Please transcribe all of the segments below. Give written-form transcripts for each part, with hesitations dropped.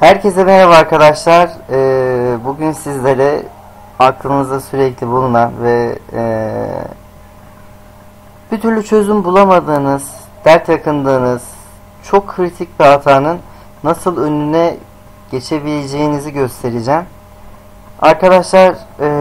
Herkese merhaba arkadaşlar. Bugün sizlere aklınızda sürekli bulunan ve bir türlü çözüm bulamadığınız, dert yakındığınız çok kritik bir hatanın nasıl önüne geçebileceğinizi göstereceğim. Arkadaşlar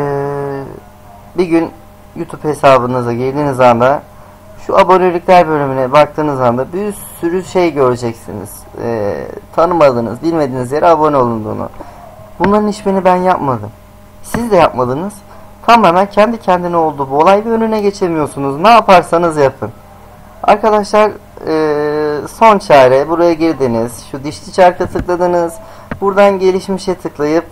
bir gün YouTube hesabınıza girdiğiniz anda şu abonelikler bölümüne baktığınız anda bir sürü şey göreceksiniz. Tanımadığınız, bilmediğiniz yere abone olunduğunu. Bunların hiçbirini ben yapmadım. Siz de yapmadınız. Tamamen kendi kendine oldu bu olay ve önüne geçemiyorsunuz. Ne yaparsanız yapın. Arkadaşlar son çare, buraya girdiniz. Şu dişli çarka tıkladınız. Buradan gelişmişe tıklayıp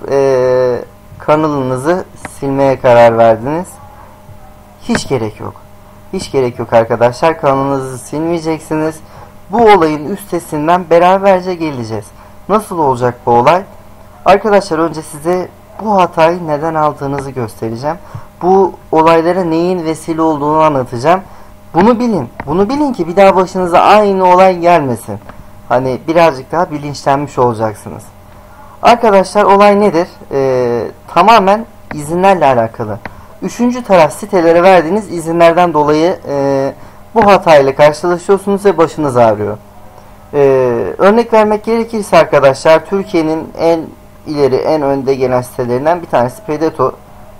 kanalınızı silmeye karar verdiniz. Hiç gerek yok. Hiç gerek yok arkadaşlar. Kanalınızı silmeyeceksiniz. Bu olayın üstesinden beraberce geleceğiz. Nasıl olacak bu olay? Arkadaşlar önce size bu hatayı neden aldığınızı göstereceğim. Bu olaylara neyin vesile olduğunu anlatacağım. Bunu bilin. Bunu bilin ki bir daha başınıza aynı olay gelmesin. Hani birazcık daha bilinçlenmiş olacaksınız. Arkadaşlar olay nedir? Tamamen izinlerle alakalı. Üçüncü taraf sitelere verdiğiniz izinlerden dolayı bu hatayla karşılaşıyorsunuz ve başınız ağrıyor. Örnek vermek gerekirse arkadaşlar Türkiye'nin en ileri, en önde gelen sitelerinden bir tanesi Pedeto.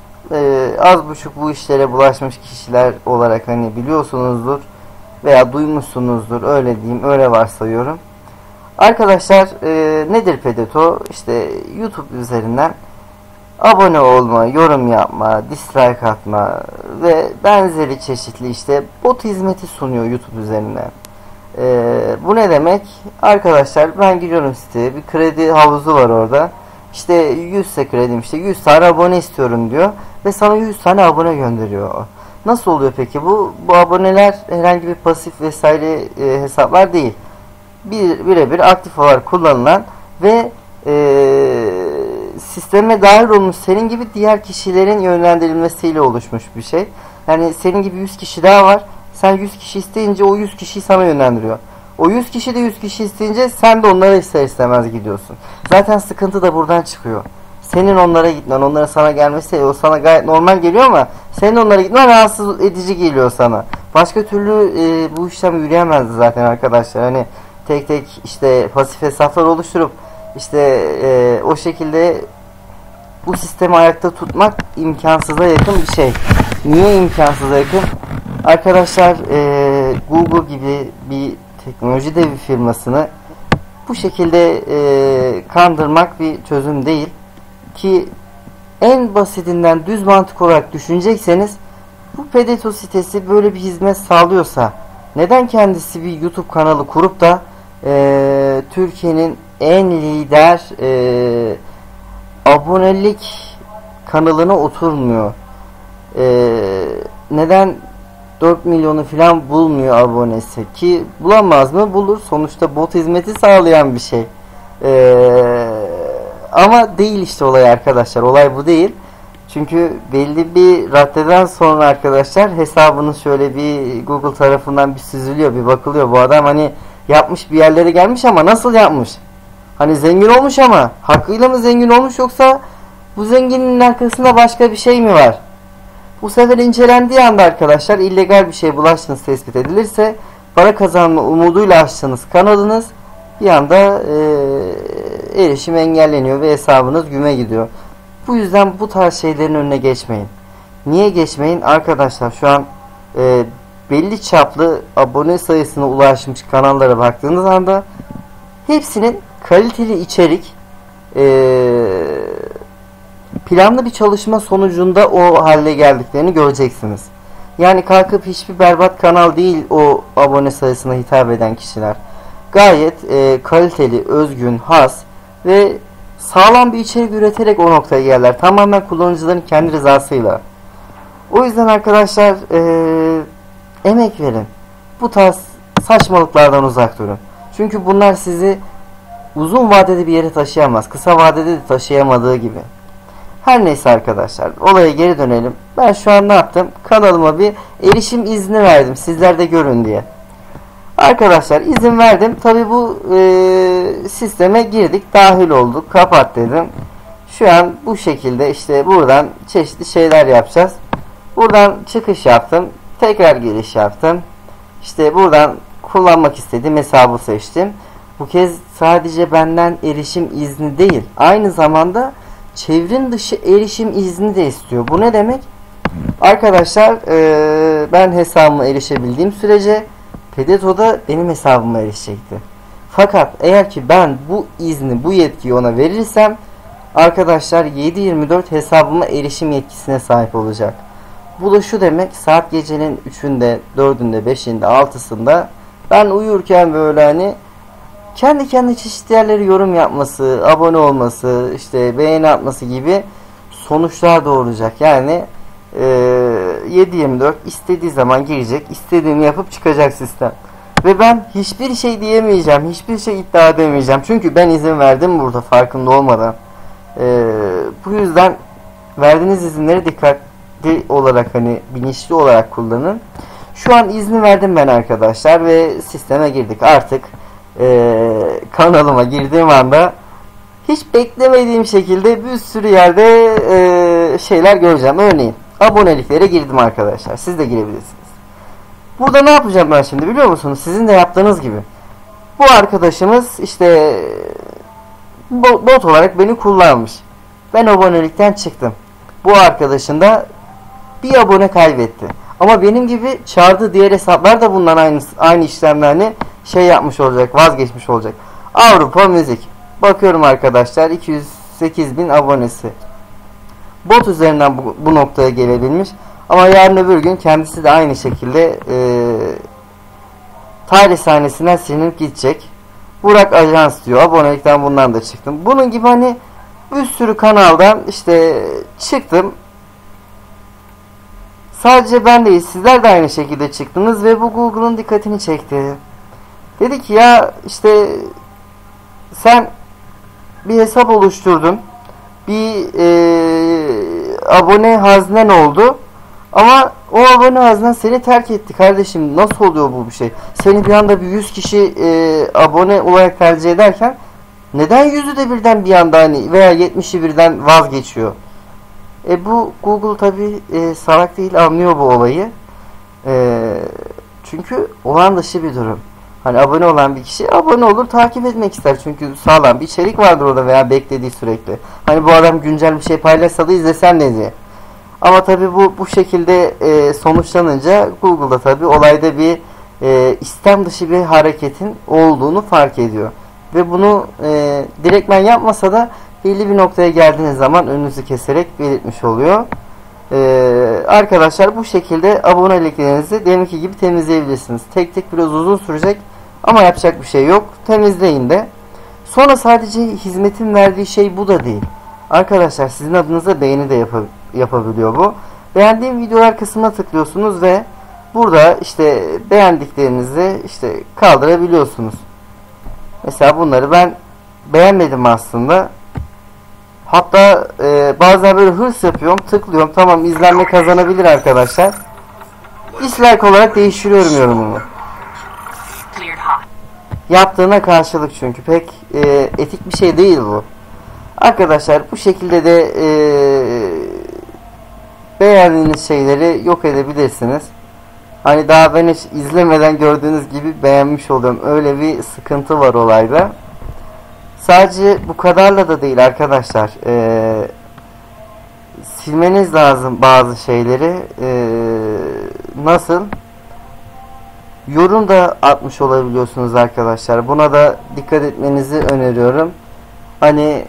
Az buçuk bu işlere bulaşmış kişiler olarak hani biliyorsunuzdur veya duymuşsunuzdur, öyle diyeyim, öyle varsayıyorum. Arkadaşlar nedir Pedeto? İşte YouTube üzerinden abone olma, yorum yapma, dislike atma ve benzeri çeşitli işte bot hizmeti sunuyor YouTube üzerinden. Bu ne demek? Arkadaşlar ben giriyorum siteye, bir kredi havuzu var orada. İşte 100 ise kredim, işte 100 tane abone istiyorum diyor ve sana 100 tane abone gönderiyor. Nasıl oluyor peki bu? Bu aboneler herhangi bir pasif vesaire hesaplar değil. Birebir aktif olarak kullanılan ve sisteme dahil olmuş senin gibi diğer kişilerin yönlendirilmesiyle oluşmuş bir şey. Yani senin gibi 100 kişi daha var. Sen 100 kişi isteyince o 100 kişiyi sana yönlendiriyor. O 100 kişi de 100 kişi isteyince sen de onlara ister istemez gidiyorsun. Zaten sıkıntı da buradan çıkıyor. Senin onlara gitmen, onlara sana gelmesi o sana gayet normal geliyor ama senin onlara gitmen rahatsız edici geliyor sana. Başka türlü bu işlem yürüyemezdi zaten arkadaşlar. Hani tek tek işte pasif hesaplar oluşturup işte o şekilde bu sistemi ayakta tutmak imkansıza yakın bir şey. Niye imkansıza yakın? Arkadaşlar Google gibi bir teknoloji devi firmasını bu şekilde kandırmak bir çözüm değil. Ki en basitinden düz mantık olarak düşünecekseniz bu Pedeto sitesi böyle bir hizmet sağlıyorsa neden kendisi bir YouTube kanalı kurup da Türkiye'nin en lider abonelik kanalına oturmuyor? Neden 4 milyonu falan bulmuyor abonesi? Ki bulamaz mı? Bulur. Sonuçta bot hizmeti sağlayan bir şey. Ama değil işte olay arkadaşlar. Olay bu değil. Çünkü belli bir raddeden sonra arkadaşlar hesabınız şöyle bir Google tarafından bir süzülüyor, bir bakılıyor. Bu adam hani yapmış, bir yerlere gelmiş ama nasıl yapmış? Hani zengin olmuş ama hakkıyla mı zengin olmuş, yoksa bu zenginin arkasında başka bir şey mi var? Bu sefer incelendiği anda arkadaşlar illegal bir şeye bulaştığınız tespit edilirse para kazanma umuduyla açtığınız kanalınız bir anda erişim engelleniyor ve hesabınız güme gidiyor. Bu yüzden bu tarz şeylerin önüne geçmeyin. Niye geçmeyin? Arkadaşlar şu an belli çaplı abone sayısına ulaşmış kanallara baktığınız anda hepsinin kaliteli içerik planlı bir çalışma sonucunda o hale geldiklerini göreceksiniz. Yani kalkıp hiçbir berbat kanal değil o abone sayısına hitap eden kişiler. Gayet kaliteli, özgün, has ve sağlam bir içerik üreterek o noktaya gelirler. Tamamen kullanıcıların kendi rızasıyla. O yüzden arkadaşlar emek verin. Bu tarz saçmalıklardan uzak durun. Çünkü bunlar sizi uzun vadede bir yere taşıyamaz. Kısa vadede de taşıyamadığı gibi. Her neyse arkadaşlar, olaya geri dönelim. Ben şu an ne yaptım? Kanalıma bir erişim izni verdim. Sizler de görün diye. Arkadaşlar izin verdim. Tabi bu sisteme girdik. Dahil olduk. Kapat dedim. Şu an bu şekilde işte buradan çeşitli şeyler yapacağız. Buradan çıkış yaptım. Tekrar giriş yaptım. İşte buradan kullanmak istediğim hesabı seçtim. Bu kez sadece benden erişim izni değil, aynı zamanda çevrim dışı erişim izni de istiyor. Bu ne demek? Arkadaşlar ben hesabıma erişebildiğim sürece Pedeto da benim hesabıma erişecekti. Fakat eğer ki ben bu izni, bu yetkiyi ona verirsem arkadaşlar 7/24 hesabıma erişim yetkisine sahip olacak. Bu da şu demek, saat gecenin 3'ünde, 4'ünde, 5'inde, 6'sında ben uyurken böyle hani kendi kendine çeşitli yerlere yorum yapması, abone olması, işte beğeni atması gibi sonuçlar doğuracak. Yani 7/24 istediği zaman girecek, istediğini yapıp çıkacak sistem. Ve ben hiçbir şey diyemeyeceğim, hiçbir şey iddia edemeyeceğim. Çünkü ben izin verdim burada farkında olmadan. Bu yüzden verdiğiniz izinleri dikkatli olarak, hani bilinçli olarak kullanın. Şu an izni verdim ben arkadaşlar ve sisteme girdik. Artık kanalıma girdiğim anda hiç beklemediğim şekilde bir sürü yerde şeyler göreceğim. Örneğin aboneliklere girdim arkadaşlar. Siz de girebilirsiniz. Burada ne yapacağım ben şimdi biliyor musunuz? Sizin de yaptığınız gibi. Bu arkadaşımız işte bot olarak beni kullanmış. Ben abonelikten çıktım. Bu arkadaşın da bir abone kaybetti. Ama benim gibi çağırdığı diğer hesaplar da bundan aynı işlemlerini şey yapmış olacak, vazgeçmiş olacak. Avrupa Müzik. Bakıyorum arkadaşlar 208.000 abonesi. Bot üzerinden bu noktaya gelebilmiş. Ama yarın öbür gün kendisi de aynı şekilde tarih sahnesinden silinip gidecek. Burak Ajans diyor. Abonelikten bundan da çıktım. Bunun gibi hani bir sürü kanaldan işte çıktım. Sadece ben değil, sizler de aynı şekilde çıktınız ve bu Google'un dikkatini çekti. Dedi ki ya işte sen bir hesap oluşturdun. Bir abone haznen oldu. Ama o abone haznen seni terk etti kardeşim. Nasıl oluyor bu bir şey? Seni bir anda bir 100 kişi abone olarak tercih ederken neden 100'ü de birden bir anda hani veya 70'i birden vazgeçiyor? Bu Google tabi salak değil, anlıyor bu olayı. Çünkü olağan dışı bir durum. Hani abone olan bir kişi abone olur, takip etmek ister. Çünkü sağlam bir içerik vardır orada veya beklediği sürekli. Hani bu adam güncel bir şey paylaşsa da izlesen ne diye. Ama tabi bu şekilde sonuçlanınca Google'da tabi olayda bir istem dışı bir hareketin olduğunu fark ediyor. Ve bunu direktmen yapmasa da belli bir noktaya geldiğiniz zaman önünüzü keserek belirtmiş oluyor. Arkadaşlar bu şekilde aboneliklerinizi deminki gibi temizleyebilirsiniz. Tek tek biraz uzun sürecek ama yapacak bir şey yok. Temizleyin de. Sonra sadece hizmetin verdiği şey bu da değil. Arkadaşlar sizin adınıza beğeni de yapabiliyor bu. Beğendiğim videolar kısmına tıklıyorsunuz ve burada işte beğendiklerinizi işte kaldırabiliyorsunuz. Mesela bunları ben beğenmedim aslında. Hatta bazen böyle hırs yapıyorum, tıklıyorum. Tamam, izlenme kazanabilir arkadaşlar. Dislike olarak değiştiriyorum yorumumu. Yaptığına karşılık, çünkü pek etik bir şey değil bu. Arkadaşlar bu şekilde de beğendiğiniz şeyleri yok edebilirsiniz. Hani daha ben hiç izlemeden gördüğünüz gibi beğenmiş oluyorum. Öyle bir sıkıntı var olayda. Sadece bu kadarla da değil arkadaşlar. Silmeniz lazım bazı şeyleri. Nasıl? Yorum da atmış olabiliyorsunuz arkadaşlar. Buna da dikkat etmenizi öneriyorum. Hani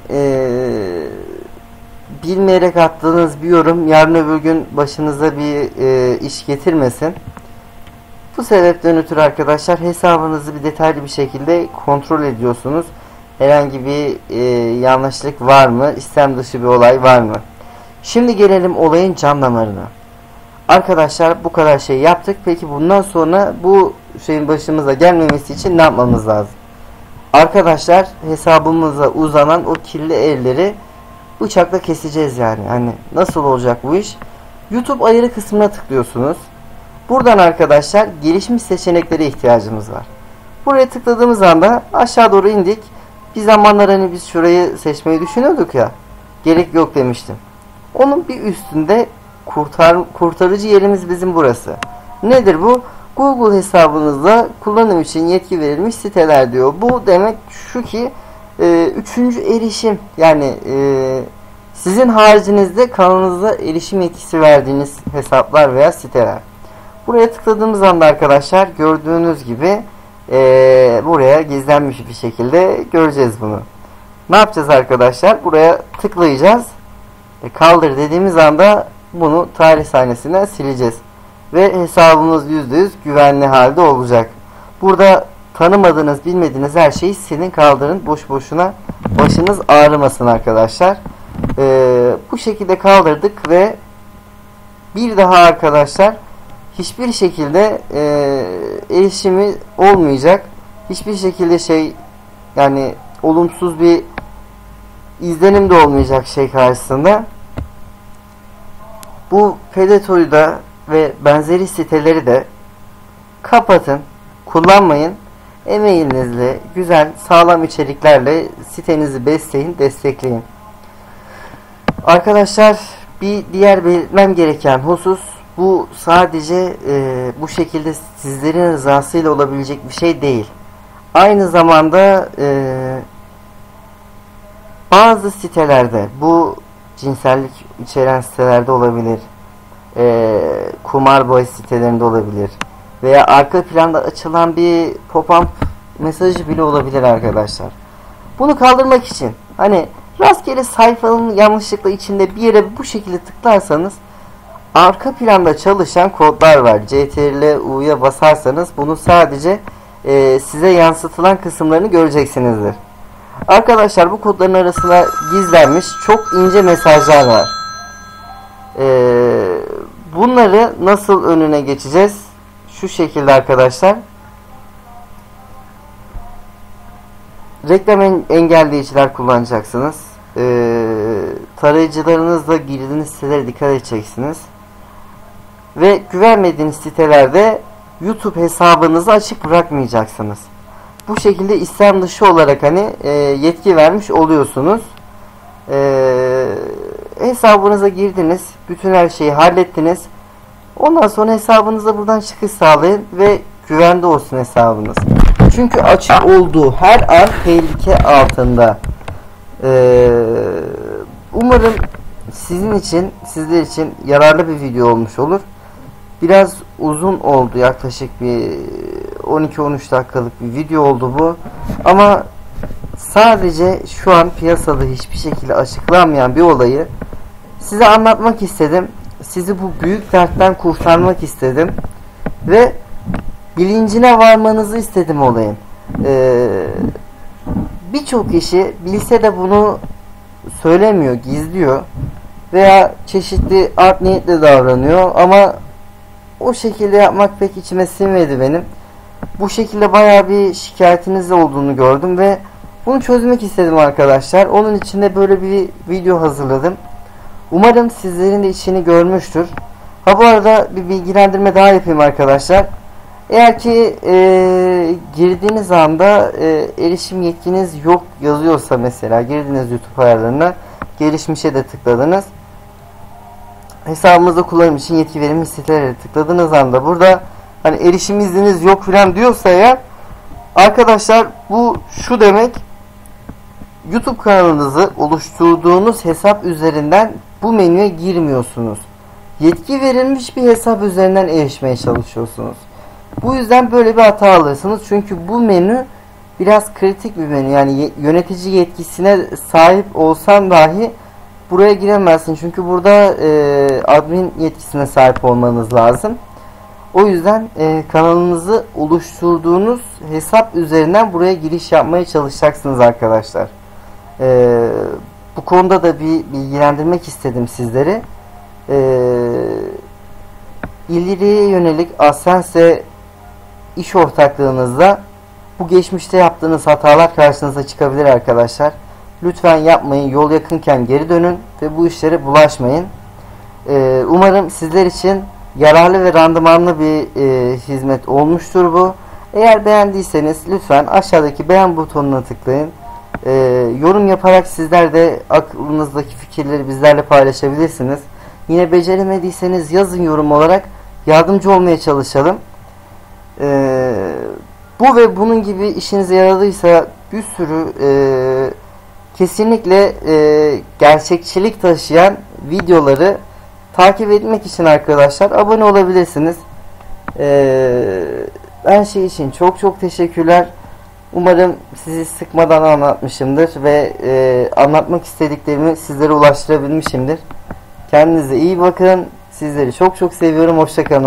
bilmeyerek attığınız bir yorum yarın öbür gün başınıza bir iş getirmesin. Bu sebepten ötürü arkadaşlar hesabınızı bir detaylı bir şekilde kontrol ediyorsunuz. Herhangi bir yanlışlık var mı? İstem dışı bir olay var mı? Şimdi gelelim olayın can damarına. Arkadaşlar bu kadar şey yaptık. Peki bundan sonra bu şeyin başımıza gelmemesi için ne yapmamız lazım? Arkadaşlar hesabımıza uzanan o kirli elleri bıçakla keseceğiz yani. Hani nasıl olacak bu iş? YouTube ayarı kısmına tıklıyorsunuz. Buradan arkadaşlar gelişmiş seçeneklere ihtiyacımız var. Buraya tıkladığımız anda aşağı doğru indik. Bir zamanlar hani biz şurayı seçmeyi düşünüyorduk ya. Gerek yok demiştim. Onun bir üstünde kurtarıcı yerimiz bizim burası. Nedir bu? Google hesabınızda kullanım için yetki verilmiş siteler diyor. Bu demek şu ki üçüncü erişim, yani sizin haricinizde kanalınıza erişim yetkisi verdiğiniz hesaplar veya siteler. Buraya tıkladığımız anda arkadaşlar gördüğünüz gibi buraya gizlenmiş bir şekilde göreceğiz bunu. Ne yapacağız arkadaşlar? Buraya tıklayacağız. Kaldır dediğimiz anda bunu tarih sahnesinden sileceğiz. Ve hesabımız %100 güvenli halde olacak. Burada tanımadığınız, bilmediğiniz her şeyi silin, kaldırın. Boş boşuna başınız ağrımasın arkadaşlar. Bu şekilde kaldırdık ve bir daha arkadaşlar hiçbir şekilde erişimi olmayacak. Hiçbir şekilde yani olumsuz bir izlenim de olmayacak karşısında. Bu Predatory'u da ve benzeri siteleri de kapatın, kullanmayın. E-mailinizle güzel, sağlam içeriklerle sitenizi besleyin, destekleyin. Arkadaşlar, bir diğer belirtmem gereken husus, bu sadece bu şekilde sizlerin rızasıyla olabilecek bir şey değil. Aynı zamanda bazı sitelerde, bu cinsellik içeren sitelerde olabilir, kumar bahis sitelerinde olabilir veya arka planda açılan bir pop-up mesajı bile olabilir arkadaşlar. Bunu kaldırmak için hani rastgele sayfanın yanlışlıkla içinde bir yere bu şekilde tıklarsanız arka planda çalışan kodlar var. CTRL-U'ya basarsanız bunu sadece size yansıtılan kısımlarını göreceksinizdir. Arkadaşlar, bu kodların arasına gizlenmiş çok ince mesajlar var. Bunları nasıl önüne geçeceğiz? Şu şekilde arkadaşlar. Reklam engelleyiciler kullanacaksınız. Tarayıcılarınızla girdiğiniz sitelere dikkat edeceksiniz. Ve güvenmediğiniz sitelerde YouTube hesabınızı açık bırakmayacaksınız. Bu şekilde İslam dışı olarak yetki vermiş oluyorsunuz. Hesabınıza girdiniz. Bütün her şeyi hallettiniz. Ondan sonra hesabınıza buradan çıkış sağlayın ve güvende olsun hesabınız. Çünkü açık olduğu her an tehlike altında. Umarım sizler için yararlı bir video olmuş olur. Biraz uzun oldu, yaklaşık bir 12-13 dakikalık bir video oldu bu. Ama sadece şu an piyasada hiçbir şekilde açıklanmayan bir olayı size anlatmak istedim. Sizi bu büyük dertten kurtarmak istedim. Ve bilincine varmanızı istedim olayın. Birçok kişi bilse de bunu söylemiyor, gizliyor. Veya çeşitli art niyetle davranıyor. Ama o şekilde yapmak pek içime sinmedi benim. Bu şekilde bayağı bir şikayetiniz olduğunu gördüm ve bunu çözmek istedim arkadaşlar. Onun için de böyle bir video hazırladım. Umarım sizlerin de içini görmüştür. Bu arada bir bilgilendirme daha yapayım arkadaşlar. Eğer ki girdiğiniz anda erişim yetkiniz yok yazıyorsa, mesela girdiniz YouTube ayarlarına, gelişmişe de tıkladınız. Hesabınızda kullanım için yetki verilmiş sitelere tıkladığınız anda burada erişim izniniz yok filan diyorsa eğer, arkadaşlar bu şu demek: YouTube kanalınızı oluşturduğunuz hesap üzerinden bu menüye girmiyorsunuz. Yetki verilmiş bir hesap üzerinden erişmeye çalışıyorsunuz. Bu yüzden böyle bir hata alırsınız. Çünkü bu menü biraz kritik bir menü. Yani yönetici yetkisine sahip olsan dahi buraya giremezsin. Çünkü burada admin yetkisine sahip olmanız lazım. O yüzden kanalınızı oluşturduğunuz hesap üzerinden buraya giriş yapmaya çalışacaksınız arkadaşlar. Bu konuda da bir bilgilendirmek istedim sizleri. İleriye yönelik AdSense iş ortaklığınızda bu geçmişte yaptığınız hatalar karşınıza çıkabilir arkadaşlar. Lütfen yapmayın. Yol yakınken geri dönün ve bu işlere bulaşmayın. Umarım sizler için yararlı ve randımanlı bir hizmet olmuştur bu. Eğer beğendiyseniz lütfen aşağıdaki beğen butonuna tıklayın. Yorum yaparak sizler de aklınızdaki fikirleri bizlerle paylaşabilirsiniz. Yine beceremediyseniz yazın yorum olarak, yardımcı olmaya çalışalım. Bu ve bunun gibi işinize yaradıysa bir sürü kesinlikle gerçekçilik taşıyan videoları takip etmek için arkadaşlar abone olabilirsiniz. Her şey için çok çok teşekkürler. Umarım sizi sıkmadan anlatmışımdır ve anlatmak istediklerimi sizlere ulaştırabilmişimdir. Kendinize iyi bakın. Sizleri çok çok seviyorum. Hoşça kalın.